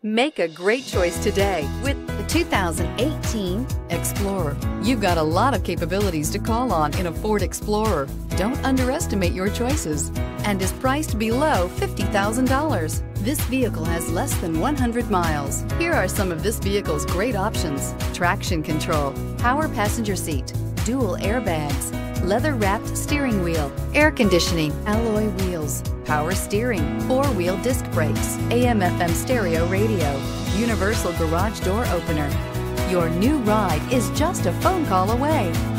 Make a great choice today with the 2018 Explorer. You've got a lot of capabilities to call on in a Ford Explorer. Don't underestimate your choices, and is priced below $50,000. This vehicle has less than 100 miles. Here are some of this vehicle's great options: traction control, power passenger seat, dual airbags, leather-wrapped steering wheel, air conditioning, alloy wheels, power steering, four-wheel disc brakes, AM/FM stereo radio, universal garage door opener. Your new ride is just a phone call away.